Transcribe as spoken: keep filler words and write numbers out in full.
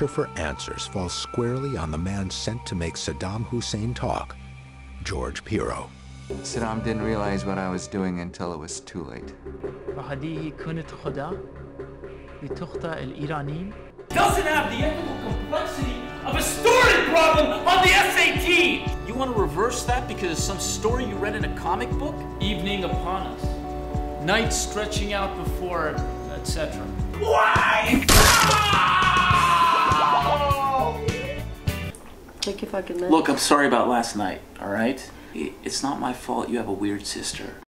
pressure for answers falls squarely on the man sent to make Saddam Hussein talk, George Pirro. Saddam didn't realize what I was doing until it was too late. Doesn't have the ethical complexity of a story problem on the S A T! You want to reverse that because of some story you read in a comic book? Evening upon us. Night stretching out before, et cetera. Why? Take your fucking meds. Look, I'm sorry about last night, all right? It's not my fault you have a weird sister.